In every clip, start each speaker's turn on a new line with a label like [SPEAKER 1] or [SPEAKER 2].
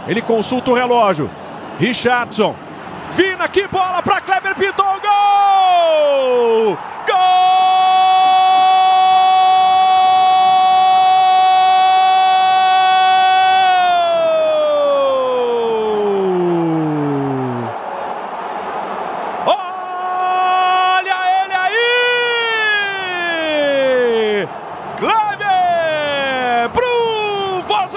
[SPEAKER 1] Ele consulta o relógio. Richardson. Vina, que bola para Kleber, pintou o gol! Gol! Olha ele aí! Kleber pro Vozão!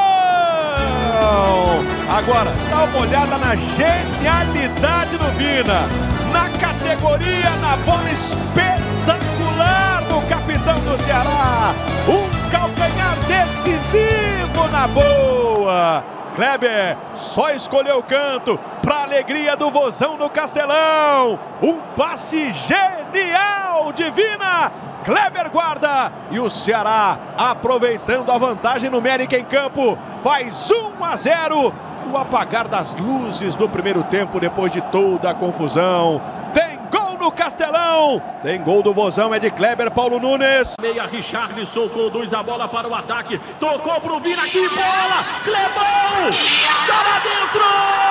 [SPEAKER 1] Agora, dá uma olhada na genialidade do Vina, na categoria, na bola espetacular do capitão do Ceará, um calcanhar decisivo na boa. Kleber só escolheu o canto para alegria do Vozão no Castelão, um passe genial de Vina. Kleber guarda e o Ceará, aproveitando a vantagem numérica em campo, faz 1-0. O apagar das luzes do primeiro tempo, depois de toda a confusão. Tem gol no Castelão, tem gol do Vozão, é de Kleber. Paulo Nunes.
[SPEAKER 2] Meia, Richardson conduz a bola para o ataque, tocou pro Vina, que bola! Clebão! Tá lá dentro!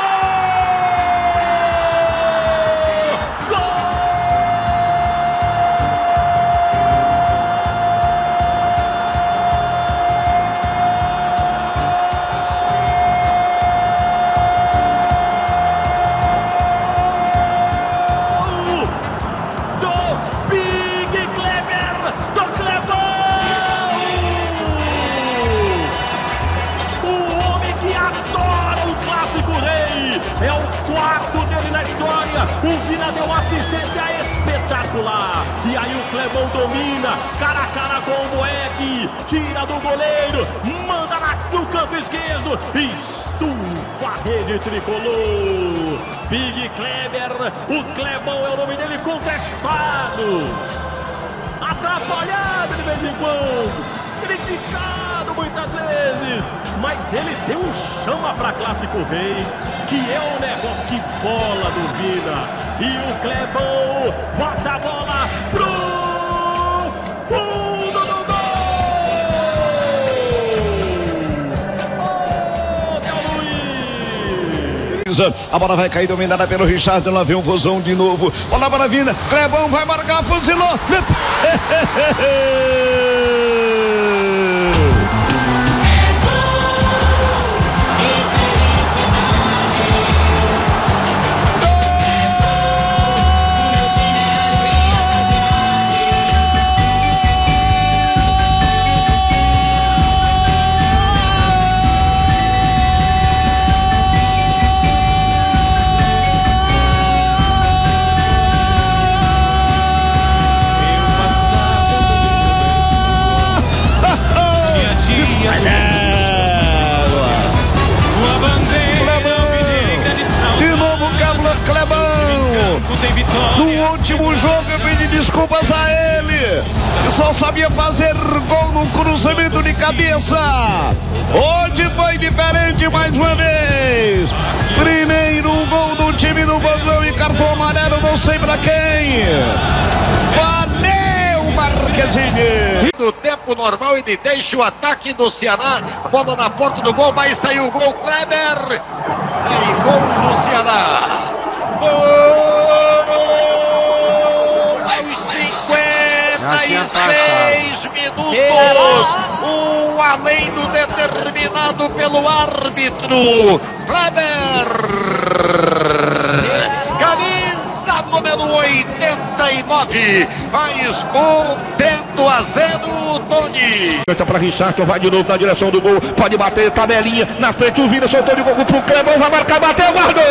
[SPEAKER 2] É o quarto dele na história. O Vina deu uma assistência espetacular. E aí o Clebão domina, cara a cara com o Boeck, tira do goleiro, manda no canto esquerdo, estufa a rede tricolor. Big Kleber, o Clebão é o nome dele contestado, atrapalhado de vez em quando, criticado muitas vezes, mas ele deu um chama para Clássico Rei, que é um negócio, que bola do Vina. E o Clebão bota a bola pro fundo do gol. Del Luiz.
[SPEAKER 3] A bola vai cair dominada pelo Richardson, lá vem o Vozão de novo. Bola para a Vina, Clebão vai marcar, fuzilou. No último jogo eu pedi desculpas a ele, só sabia fazer gol no cruzamento de cabeça. Hoje foi diferente mais uma vez. Primeiro gol do time do Vozão e cartão amarelo, não sei pra quem. Valeu, Marquezine.
[SPEAKER 4] No tempo normal ele deixa o ataque do Ceará, bola na porta do gol, vai sair o gol, Kleber. Aí, gol do Ceará. Aos 56 minutos, além do determinado pelo árbitro. Kleber, camisa número 89, faz gol, 10-0, Tony.
[SPEAKER 3] Para Richardson, vai de novo na direção do gol, pode bater, tabelinha, na frente o Vina, soltou de gol pro Clebão, vai marcar, bateu, guardou!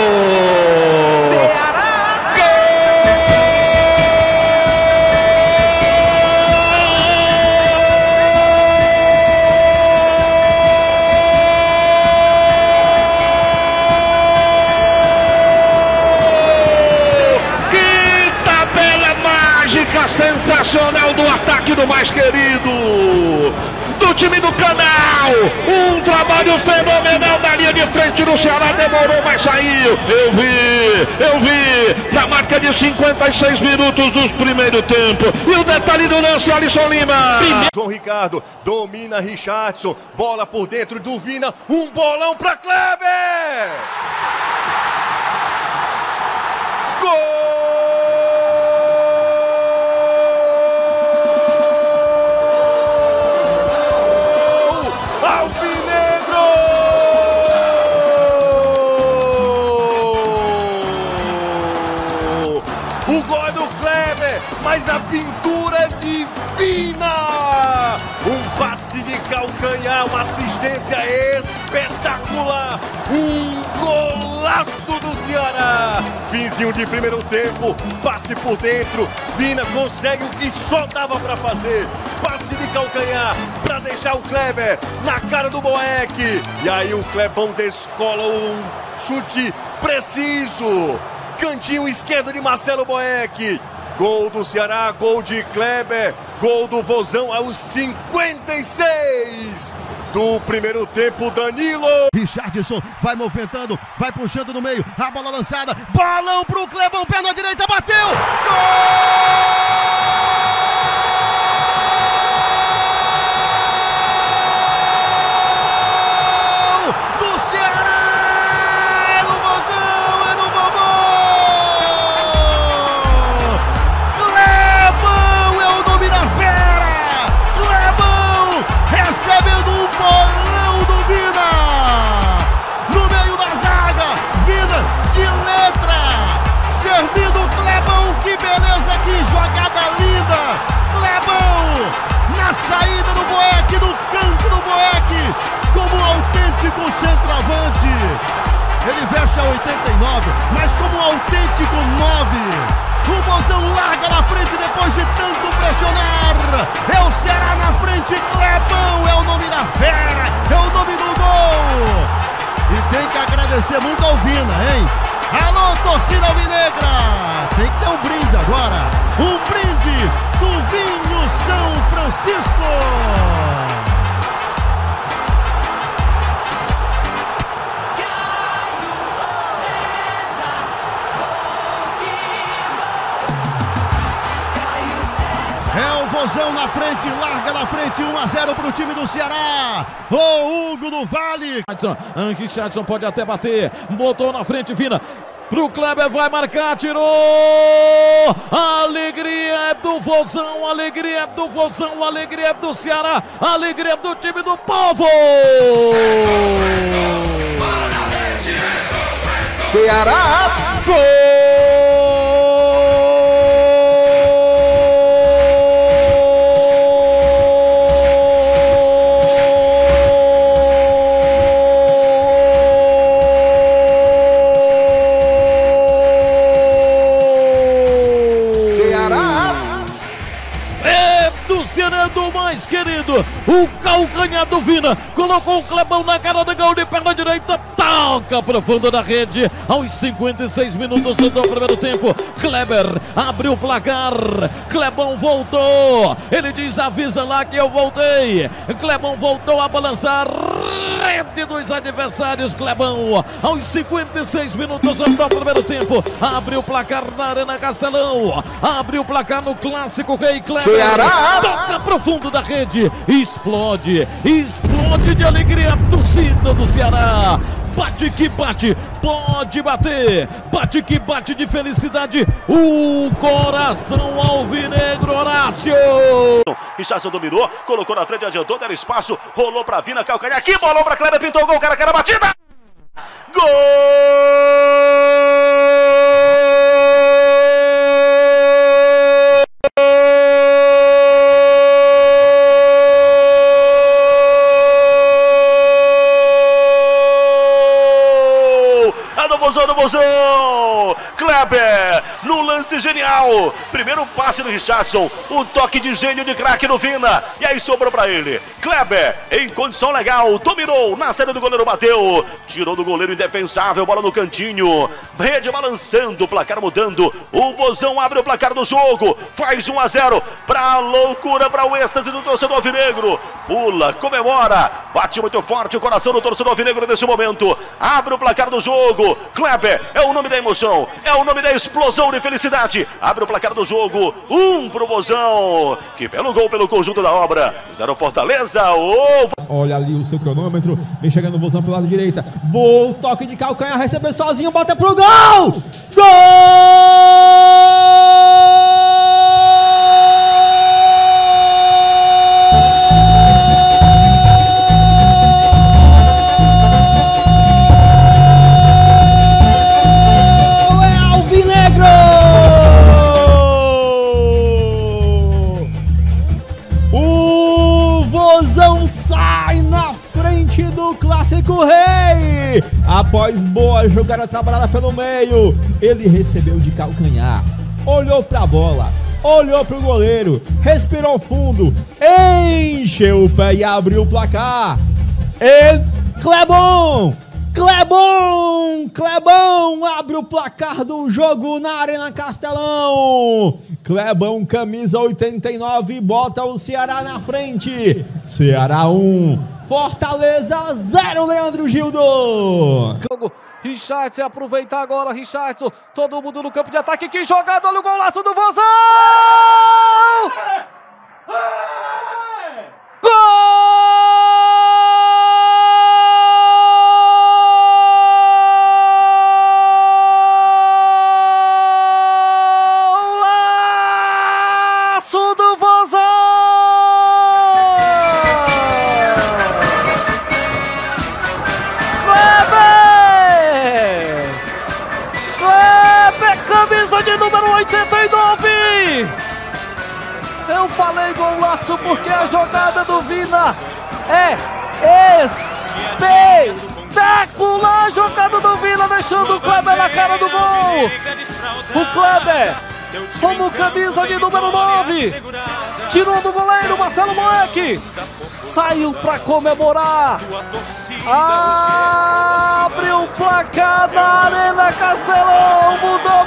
[SPEAKER 3] Sensacional do ataque do mais querido do time do Canal, um trabalho fenomenal da linha de frente do Ceará, demorou, mas saiu. Eu vi na marca marca de 56 minutos do primeiro tempo. E o detalhe do lance, Alisson Lima.
[SPEAKER 5] João Ricardo domina Richarlison, bola por dentro do Vina, um bolão para Kleber! Gol! O gol é do Kleber, mas a pintura é divina! Um passe de calcanhar, uma assistência espetacular! Um golaço do Ceará! Finzinho de primeiro tempo, passe por dentro, Vina consegue o que só dava para fazer. Passe de calcanhar para deixar o Kleber na cara do Boeck. E aí o Clebão descola um chute preciso. Cantinho esquerdo de Marcelo Boeck. Gol do Ceará, gol de Kleber, gol do Vozão aos 56 do primeiro tempo. Danilo.
[SPEAKER 6] Richarlison vai movimentando, vai puxando no meio, a bola lançada, balão pro Clebão, perna direita, bateu! Gol! Saída do Boeck, no canto do Boeck, como um autêntico centroavante. Ele veste a 89, mas como um autêntico 9. O Vozão larga na frente depois de tanto pressionar. É o Ceará na frente, Clebão é o nome da fera, é o nome do gol. E tem que agradecer muito ao Vina, hein? Alô, torcida alvinegra! Tem que ter um brinde agora. Um brinde do Vinho São Francisco. É o Vozão na frente, larga na frente, 1-0 para o time do Ceará. O Hugo do Vale.
[SPEAKER 1] Richarlison pode até bater, botou na frente, Vina. Pro Kleber, vai marcar, tirou! A alegria é do Vozão, a alegria é do Vozão, a alegria é do Ceará, a alegria é do time do povo!
[SPEAKER 6] Ceará!
[SPEAKER 1] Gol! Do mais querido, o calcanhar do Vina, colocou o Clebão na cara do gol de perna direita, toca pro fundo da rede, aos 56 minutos do primeiro tempo, Kleber abriu o placar, Clebão voltou, ele diz, avisa lá que eu voltei, Clebão voltou a balançar, rede dos adversários, Clebão, aos 56 minutos do primeiro tempo, abriu o placar na Arena Castelão, abriu o placar no Clássico Rei Kleber,
[SPEAKER 6] Ceará!
[SPEAKER 1] Toca pro fundo da rede, explode, explode de alegria a torcida do Ceará. Bate que bate, pode bater, bate que bate de felicidade, o coração alvinegro, Horácio.
[SPEAKER 2] Richarlison dominou, colocou na frente, adiantou, deram espaço, rolou pra Vina, calcanhar aqui, bolou pra Kleber, pintou o gol, cara, batida! Gol! Do Vozão, Kleber no lance genial, primeiro passe do Richarlison, um toque de gênio de craque no Vina, e aí sobrou pra ele, Kleber em condição legal, dominou, na saída do goleiro bateu, tirou do goleiro indefensável, bola no cantinho, rede balançando, placar mudando, o Vozão abre o placar do jogo, faz 1-0, pra loucura, pra o êxtase do torcedor alvinegro, pula, comemora, bate muito forte o coração do torcedor alvinegro nesse momento, abre o placar do jogo, Kleber Kleber, é o nome da emoção, é o nome da explosão de felicidade. Abre o placar do jogo, 1 pro Vozão, que pelo gol, pelo conjunto da obra, 0 Fortaleza.
[SPEAKER 7] Olha ali o seu cronômetro, vem chegando o Vozão pelo lado direita. Bom toque de calcanhar, recebeu sozinho, bota pro gol! Clássico Rei! Após boa jogada trabalhada pelo meio, ele recebeu de calcanhar, olhou pra bola, olhou pro goleiro, respirou fundo, encheu o pé e abriu o placar. Clebão abre o placar do jogo na Arena Castelão. Clebão, camisa 89, bota o Ceará na frente. Ceará 1, Fortaleza 0, Leandro Gildo.
[SPEAKER 8] Richardson, aproveitar agora, Richardson, todo mundo no campo de ataque, que jogada, olha o golaço do Vozão! Golaço do Vozão! Camisa de número 89. Eu falei golaço porque a jogada do Vina é espetacular. A jogada do Vina deixando o Kleber na cara do gol. O Kleber, como camisa de número 9, tirou do goleiro Marcelo Moleque, saiu para comemorar. Abriu o placar na Arena Castelão. Mudou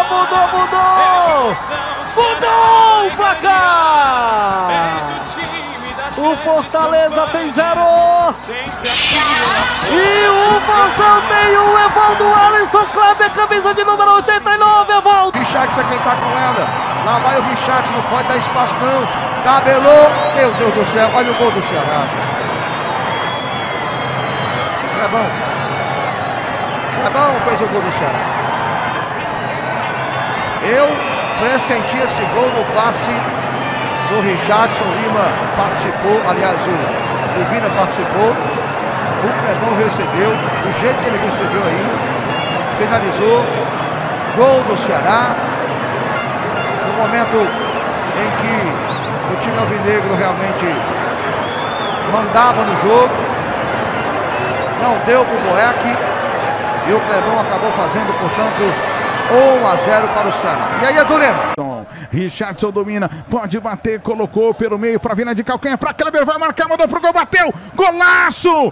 [SPEAKER 8] o placar. O Fortaleza tem 0 e o Vozão tem 1. Evaldo Alisson, Kleber, camisa de número 89, Evaldo.
[SPEAKER 9] Richardson é quem tá com ela. Lá vai o Richardson, não pode dar espaço não. Tabelou, meu Deus do céu, olha o gol do Ceará. Clebão fez o gol do Ceará. Eu pressenti esse gol no passe do Richardson. Lima participou, aliás, o Vina participou. O Clebão recebeu, do jeito que ele recebeu aí, finalizou. Gol do Ceará. No momento em que o time alvinegro realmente mandava no jogo, não deu pro Boeck e o Clebão acabou fazendo, portanto, 1-0 para o Ceará. E aí, Edu Lima.
[SPEAKER 3] Richardson domina, pode bater, colocou pelo meio para Vina de calcanhar, para Kleber, vai marcar, mandou pro gol, bateu, golaço,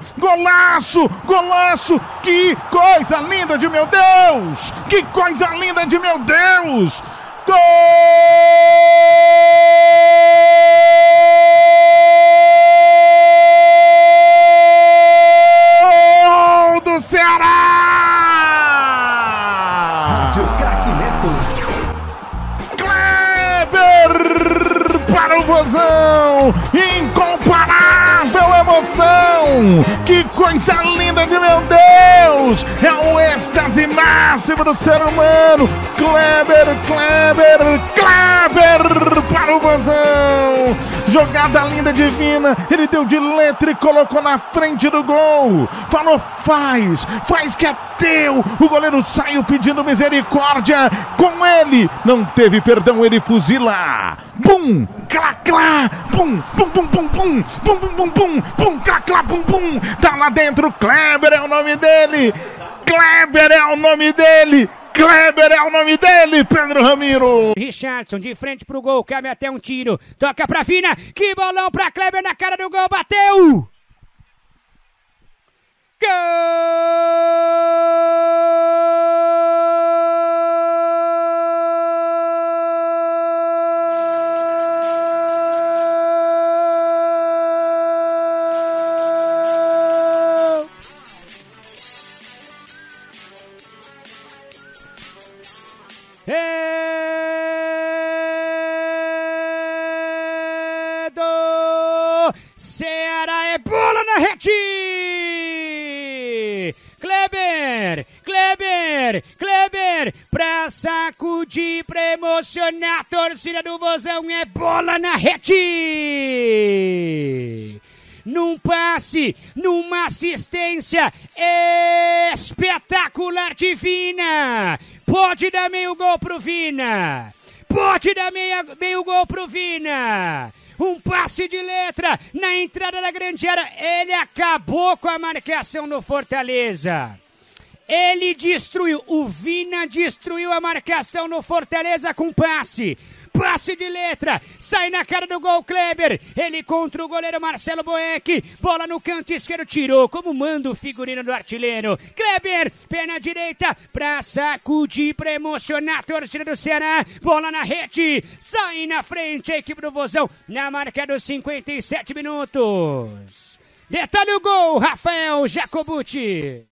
[SPEAKER 3] que coisa linda de meu Deus, que coisa linda de meu Deus, gol do Ceará!
[SPEAKER 7] Rádio Craque Neto.
[SPEAKER 3] Para o Vozão, incomparável emoção, que coisa linda de meu Deus, é o êxtase máximo do ser humano. Kleber para o Vozão, jogada linda divina, ele deu de letra e colocou na frente do gol, falou faz que é teu, o goleiro saiu pedindo misericórdia, com ele não teve perdão, ele fuzila, bum, clá, clá, bum, bum, bum, bum, bum, bum, bum, bum, bum, bum, clá, clá, bum, bum, tá lá dentro, Kleber é o nome dele, Pedro Ramiro.
[SPEAKER 10] Richardson de frente pro gol, cabe até um tiro, toca pra Vina, que bolão pra Kleber na cara do gol, bateu! Gol! sacudir pra emocionar a torcida do Vozão, é bola na rede! Num passe, numa assistência espetacular de Vina! Pode dar meio gol pro Vina! Pode dar meio gol pro Vina! Um passe de letra na entrada da grande área. Ele acabou com a marcação no Fortaleza. Ele destruiu. O Vina destruiu a marcação no Fortaleza com passe. Passe de letra, sai na cara do gol Kleber, ele contra o goleiro Marcelo Boeck, bola no canto esquerdo, tirou, como manda o figurino do artilheiro. Kleber, pé na direita, pra sacudir, pra emocionar a torcida do Ceará, bola na rede, sai na frente a equipe do Vozão, na marca dos 57 minutos. Detalhe o gol, Rafael Jacobucci.